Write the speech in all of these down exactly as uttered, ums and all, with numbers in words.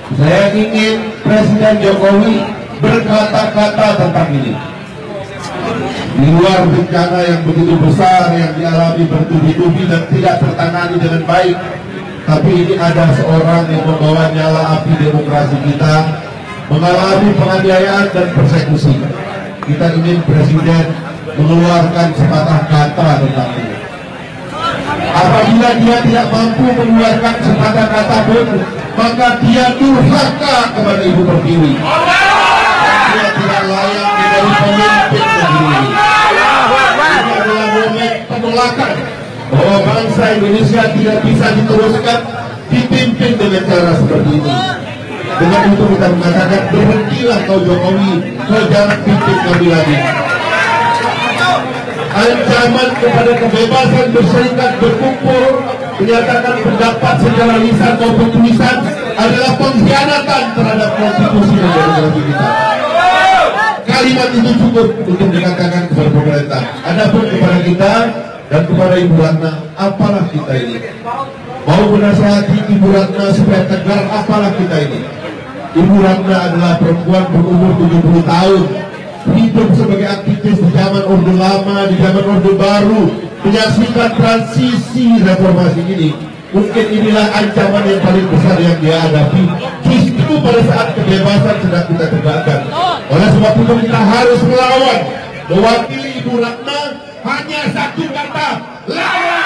Saya ingin Presiden Jokowi berkata-kata tentang ini. Di luar bencana yang begitu besar yang dialami bertubi-tubi dan tidak tertangani dengan baik, tapi ini ada seorang yang membawa nyala api demokrasi kita, mengalami penganiayaan dan persekusi. Kita ingin Presiden mengeluarkan sepatah kata tentang ini. Apabila dia tidak mampu mengeluarkan sepatah kata pun, maka dia durhaka kepada Ibu Pertiwi. Dia tidak layak menjadi pemimpin negeri ini. Ini adalah momen penolakan bahwa bangsa Indonesia tidak bisa diteruskan dipimpin dengan cara seperti ini. Dengan itu kita mengatakan, berhentilah kau Jokowi, kau jangan pimpin kami lagi. Ancaman kepada kebebasan berserikat, berkumpul, menyatakan pendapat secara lisan maupun tulisan adalah pengkhianatan terhadap konstitusi dan demokrasi kita. Kalimat itu cukup untuk dikatakan kepada pemerintah. Adapun kepada kita dan kepada Ibu Ratna, apalah kita ini? Mau menasihati Ibu Ratna supaya tegar, apalah kita ini? Ibu Ratna adalah perempuan berumur tujuh puluh tahun, hidup sebagai aktivis di zaman Orde Lama, di zaman Orde Baru, menyaksikan transisi reformasi ini. Mungkin inilah ancaman yang paling besar yang dia hadapi, justru pada saat kebebasan sedang kita tegakkan. Oleh sebab itu kita harus melawan. Mewakili Ibu Ratna hanya satu kata, lawan.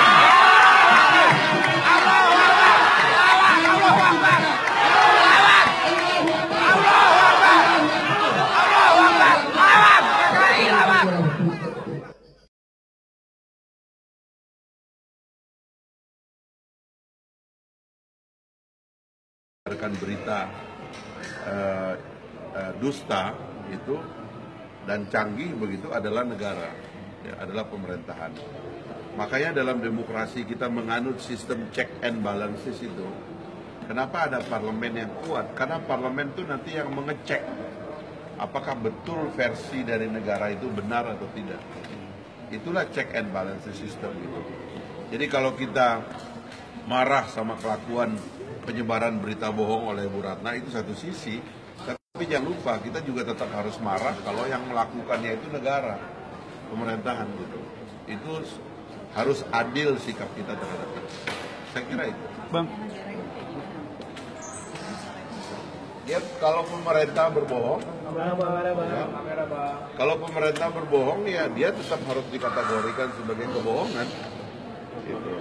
Berita uh, uh, dusta itu dan canggih begitu adalah negara, ya, adalah pemerintahan. Makanya dalam demokrasi kita menganut sistem check and balances itu. Kenapa ada parlemen yang kuat? Karena parlemen itu nanti yang mengecek apakah betul versi dari negara itu benar atau tidak. Itulah check and balances system itu. Jadi kalau kita marah sama kelakuan penyebaran berita bohong oleh Bu Ratna itu satu sisi, tapi jangan lupa kita juga tetap harus marah kalau yang melakukannya itu negara, pemerintahan gitu. Itu harus adil sikap kita terhadap itu. Saya kira itu. Bang. Ya, kalau pemerintah berbohong, ya, kalau pemerintah berbohong ya dia tetap harus dikategorikan sebagai kebohongan. Gitu.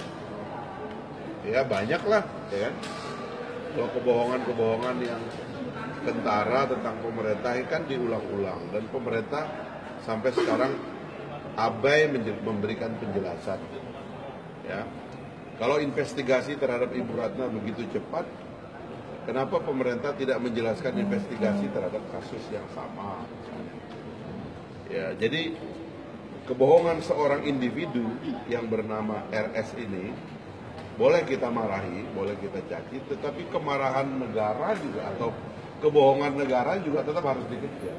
Ya banyak lah, ya kan? Kalau kebohongan-kebohongan yang kentara tentang pemerintah kan diulang-ulang dan pemerintah sampai sekarang abai memberikan penjelasan. Ya, kalau investigasi terhadap Ibu Ratna begitu cepat, kenapa pemerintah tidak menjelaskan investigasi terhadap kasus yang sama? Ya, jadi kebohongan seorang individu yang bernama R S ini boleh kita marahi, boleh kita caci, tetapi kemarahan negara juga atau kebohongan negara juga tetap harus dikejar.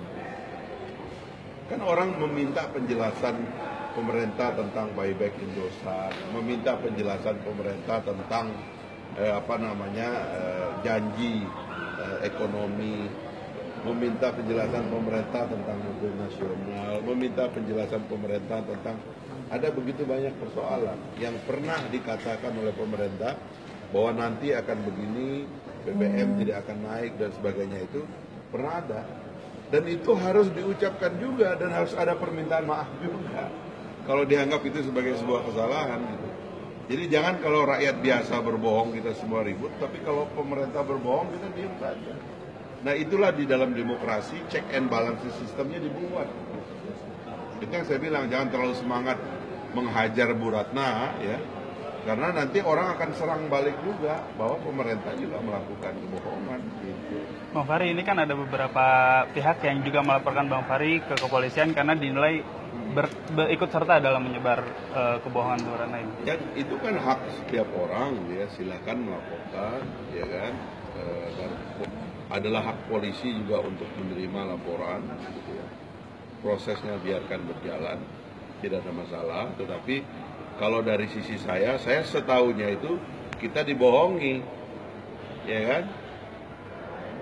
Kan orang meminta penjelasan pemerintah tentang buyback Indosat, meminta penjelasan pemerintah tentang eh, apa namanya eh, janji eh, ekonomi, meminta penjelasan pemerintah tentang mobil nasional, meminta penjelasan pemerintah tentang ada begitu banyak persoalan yang pernah dikatakan oleh pemerintah bahwa nanti akan begini, B B M tidak akan naik dan sebagainya, itu pernah ada. Dan itu harus diucapkan juga dan harus ada permintaan maaf juga kalau dianggap itu sebagai sebuah kesalahan gitu. Jadi jangan kalau rakyat biasa berbohong kita semua ribut, tapi kalau pemerintah berbohong kita diam saja. Nah itulah di dalam demokrasi check and balance sistemnya dibuat. Itu yang saya bilang, jangan terlalu semangat menghajar Bu Ratna ya, karena nanti orang akan serang balik juga bahwa pemerintah juga melakukan kebohongan gitu. Bang Fahri, ini kan ada beberapa pihak yang juga melaporkan Bang Fahri ke kepolisian karena dinilai ber, ber, ikut serta dalam menyebar uh, kebohongan Bu Ratna ini. Ya itu kan hak setiap orang ya, silakan melaporkan ya kan, e, dan adalah hak polisi juga untuk menerima laporan gitu ya. Prosesnya biarkan berjalan, tidak ada masalah. Tetapi kalau dari sisi saya, saya setahunya itu kita dibohongi, ya kan?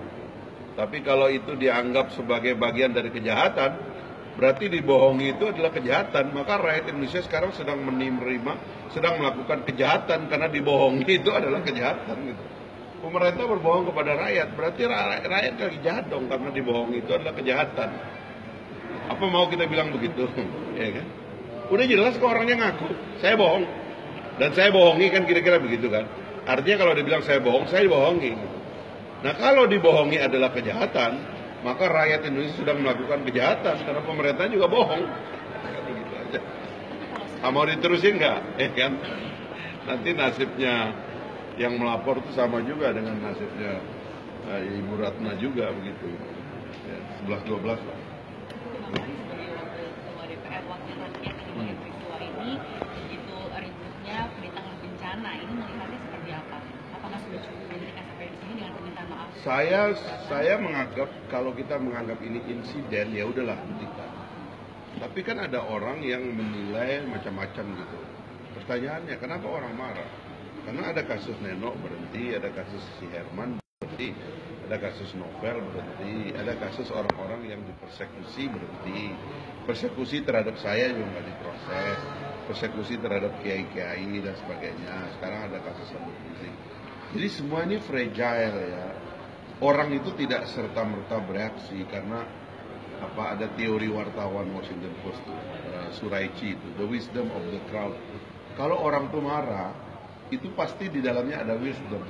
Tapi kalau itu dianggap sebagai bagian dari kejahatan, berarti dibohongi itu adalah kejahatan. Maka rakyat Indonesia sekarang sedang menerima, sedang melakukan kejahatan karena dibohongi itu adalah kejahatan. Gitu. Pemerintah berbohong kepada rakyat, berarti rakyat, rakyat lagi jahat dong karena dibohongi itu adalah kejahatan. Apa mau kita bilang begitu? Ya kan? Udah jelas kok orangnya ngaku, saya bohong. Dan saya bohongi kan kira-kira begitu kan. Artinya kalau dibilang saya bohong, saya dibohongi. Nah kalau dibohongi adalah kejahatan, maka rakyat Indonesia sudah melakukan kejahatan karena pemerintah juga bohong. Begitu aja. Ah, mau diterusin nggak? Eh kan? Nanti nasibnya yang melapor itu sama juga dengan nasibnya uh, Ibu Ratna juga begitu. Ya, sebelas dua belas lah. Ketua D P R wakil rakyat yang peristiwa ini begitu ributnya perintah bencana, ini melihatnya seperti apa? Apakah sudah cukup dihentikan sampai di sini dengan permintaan maaf? Saya saya menganggap kalau kita menganggap ini insiden ya udahlah hentikan. Tapi kan ada orang yang menilai macam-macam gitu. Pertanyaannya kenapa orang marah? Karena ada kasus Neno berhenti, ada kasus si Herman berhenti, ada kasus Novel berhenti, ada kasus orang-orang yang dipersekusi berhenti, persekusi terhadap saya juga nggak diproses, persekusi terhadap kiai-kiai dan sebagainya. Sekarang ada kasus Habib Rizik. Jadi semua ini fragile ya. Orang itu tidak serta-merta bereaksi karena apa ada teori wartawan Washington Post, uh, Suraichi itu, the wisdom of the crowd. Kalau orang tuh marah, itu pasti di dalamnya ada wisdom.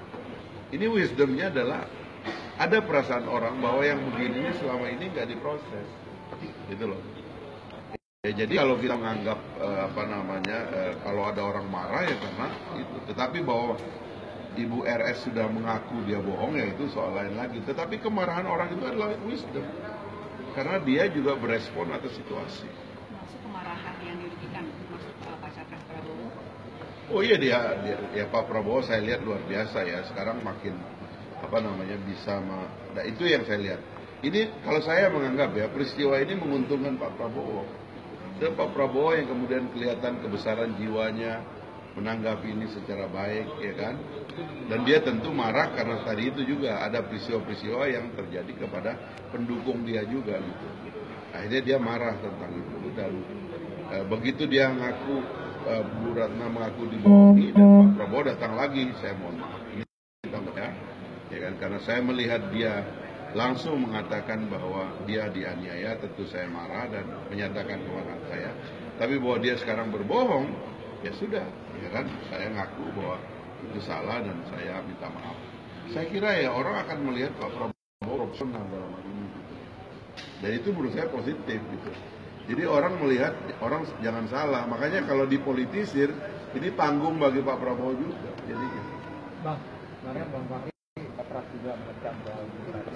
Ini wisdomnya adalah ada perasaan orang bahwa yang begini ini selama ini nggak diproses, gitu loh. Ya, jadi kalau kita menganggap uh, apa namanya, uh, kalau ada orang marah ya karena itu. Tetapi bahwa Ibu R S sudah mengaku dia bohong ya itu soal lain lagi. Tetapi kemarahan orang itu adalah wisdom, karena dia juga berespon atas situasi. Maksud kemarahan yang dirugikan maksud uh, Pak Capres Prabowo? Oh iya dia, dia ya Pak Prabowo saya lihat luar biasa ya, sekarang makin apa namanya bisa ma, nah itu yang saya lihat. Ini kalau saya menganggap ya peristiwa ini menguntungkan Pak Prabowo. Dan Pak Prabowo yang kemudian kelihatan kebesaran jiwanya menanggapi ini secara baik ya kan. Dan dia tentu marah karena tadi itu juga ada peristiwa-peristiwa yang terjadi kepada pendukung dia juga gitu. Akhirnya dia marah tentang itu dan e, begitu dia ngaku e, Bu Ratna mengaku dibohongi dan Pak Prabowo datang lagi, saya mohon maaf ini ya, ya kan karena saya melihat dia langsung mengatakan bahwa dia dianiaya, tentu saya marah dan menyatakan kemarahan saya. Tapi bahwa dia sekarang berbohong, ya sudah, ya kan saya ngaku bahwa itu salah dan saya minta maaf. Saya kira ya orang akan melihat Pak Prabowo profesional dalam hal ini gitu. Dan itu menurut saya positif gitu. Jadi orang melihat, orang jangan salah. Makanya kalau dipolitisir, ini panggung bagi Pak Prabowo juga. Jadi gitu. Bang, kemarin Bang Fahri keras juga mengecam bahwa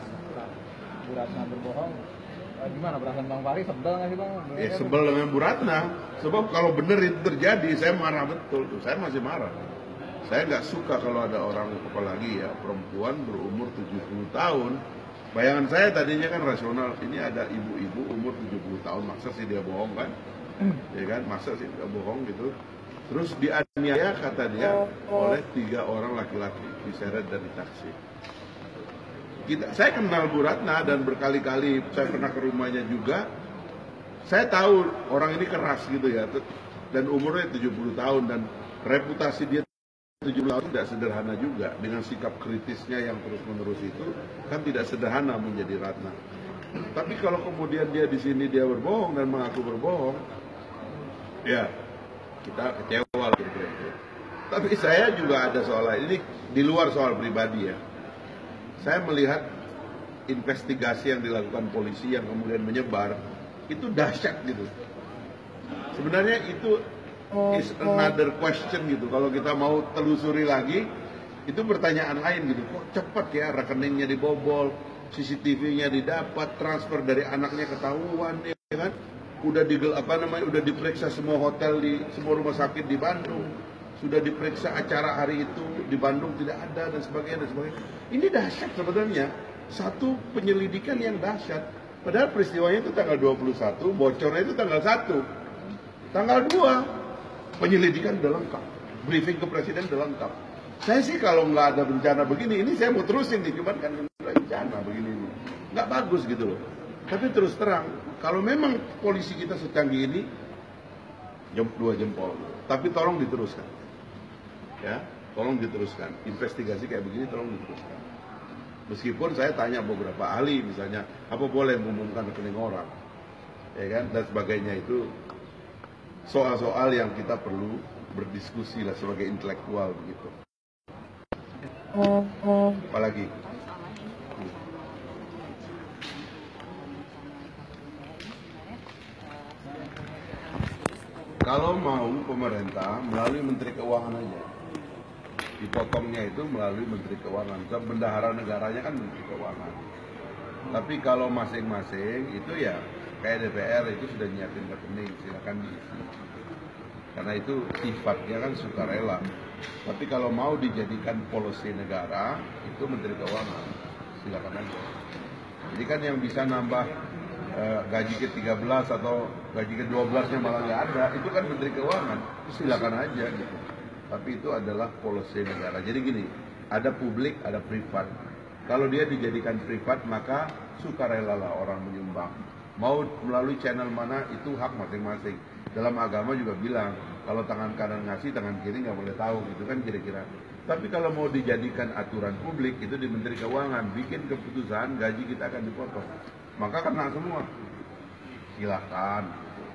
Bu Ratna berbohong. Gimana perasaan Bang Fahri, sebel nggak sih Bang? Eh, sebel dengan Bu Ratna. Sebab kalau benar itu terjadi, saya marah betul. Saya masih marah. Saya nggak suka kalau ada orang, apalagi ya perempuan berumur tujuh puluh tahun. Bayangan saya tadinya kan rasional. Ini ada ibu-ibu umur tujuh puluh tahun, masa sih dia bohong kan? Ya kan, masa sih dia bohong gitu. Terus dianiaya kata dia oleh tiga orang laki-laki diseret dari taksi. Kita, saya kenal Bu Ratna dan berkali-kali saya pernah ke rumahnya juga. Saya tahu orang ini keras gitu ya, dan umurnya tujuh puluh tahun dan reputasi dia tujuh puluh tahun tidak sederhana juga. Dengan sikap kritisnya yang terus-menerus itu kan tidak sederhana menjadi Ratna. Tapi kalau kemudian dia di sini dia berbohong dan mengaku berbohong, ya kita kecewa lah gitu. Tapi saya juga ada soal lain. Ini di luar soal pribadi ya. Saya melihat investigasi yang dilakukan polisi yang kemudian menyebar itu dahsyat gitu. Sebenarnya itu is another question gitu. Kalau kita mau telusuri lagi, itu pertanyaan lain gitu. Kok cepat ya rekeningnya dibobol, C C T V-nya didapat, transfer dari anaknya ketahuan, ya kan? Udah digel apa namanya? Udah diperiksa semua hotel di semua rumah sakit di Bandung. Sudah diperiksa acara hari itu di Bandung tidak ada dan sebagainya dan sebagainya. Ini dahsyat sebenarnya. Satu penyelidikan yang dahsyat. Padahal peristiwanya itu tanggal dua puluh satu, bocornya itu tanggal satu. Tanggal dua, penyelidikan sudah lengkap. Briefing ke presiden sudah lengkap. Saya sih kalau nggak ada bencana begini, ini saya mau terusin nih. Cuman kan bencana begini nih. nggak bagus gitu loh. Tapi terus terang, kalau memang polisi kita secanggih ini, jem, dua jempol. Tapi tolong diteruskan, ya, tolong diteruskan. Investigasi kayak begini tolong diteruskan. Meskipun saya tanya beberapa ahli, misalnya apa boleh mengumumkan rekening orang, ya kan, dan sebagainya, itu soal-soal yang kita perlu berdiskusi lah sebagai intelektual begitu. Apalagi? Kalau mau pemerintah melalui Menteri Keuangan aja, dipotongnya itu melalui Menteri Keuangan. Sebab bendahara negaranya kan Menteri Keuangan. Tapi kalau masing-masing itu ya kayak D P R itu sudah nyiapin rekening, silakan diisi. Karena itu sifatnya kan sukarela. Tapi kalau mau dijadikan policy negara, itu Menteri Keuangan, silakan aja. Jadi kan yang bisa nambah Uh, gaji ke tiga belas atau gaji ke dua belas-nya malah nggak ada, itu kan Menteri Keuangan, silakan aja gitu. Tapi itu adalah policy negara. Jadi gini, ada publik, ada privat. Kalau dia dijadikan privat, maka sukarela lah orang menyumbang. Mau melalui channel mana, itu hak masing-masing. Dalam agama juga bilang, kalau tangan kanan ngasih, tangan kiri nggak boleh tahu, gitu kan kira-kira. Tapi kalau mau dijadikan aturan publik, itu di Menteri Keuangan, bikin keputusan, gaji kita akan dipotong. Maka kena semua. Silakan.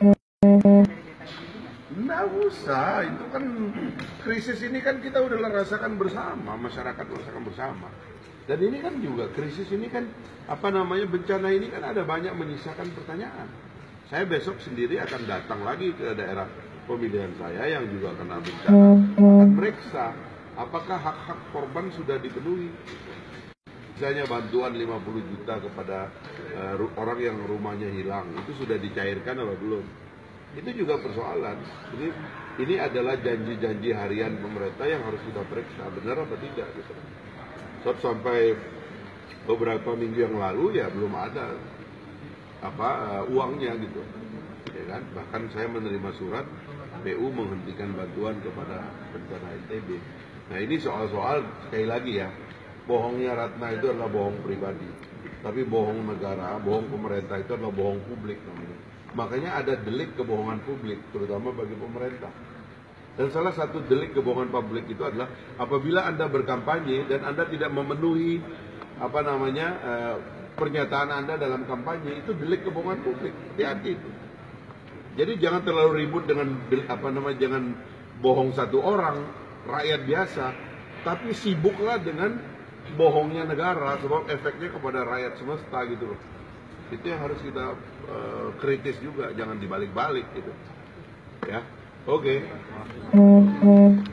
Nggak usah, itu kan krisis ini kan kita udah rasakan bersama, masyarakat rasakan bersama. Dan ini kan juga krisis ini kan apa namanya bencana ini kan ada banyak menyisakan pertanyaan. Saya besok sendiri akan datang lagi ke daerah pemilihan saya yang juga kena bencana, akan meriksa apakah hak-hak korban sudah dipenuhi. Misalnya bantuan lima puluh juta kepada uh, orang yang rumahnya hilang, itu sudah dicairkan atau belum? Itu juga persoalan. Jadi ini adalah janji-janji harian pemerintah yang harus kita periksa, benar apa tidak gitu. So, sampai beberapa minggu yang lalu ya belum ada apa uh, uangnya gitu, ya kan? Bahkan saya menerima surat P U menghentikan bantuan kepada bencana N T B. Nah ini soal-soal sekali lagi ya. Bohongnya Ratna itu adalah bohong pribadi, tapi bohong negara, bohong pemerintah itu adalah bohong publik namanya. Makanya ada delik kebohongan publik, terutama bagi pemerintah. Dan salah satu delik kebohongan publik itu adalah apabila Anda berkampanye dan Anda tidak memenuhi apa namanya eh, pernyataan Anda dalam kampanye, itu delik kebohongan publik. Hati-hati itu. Jadi jangan terlalu ribut dengan apa namanya, jangan bohong satu orang, rakyat biasa, tapi sibuklah dengan bohongnya negara, sebab efeknya kepada rakyat semesta gitu loh. Itu yang harus kita uh, kritis juga, jangan dibalik-balik gitu. Ya, oke. Okay.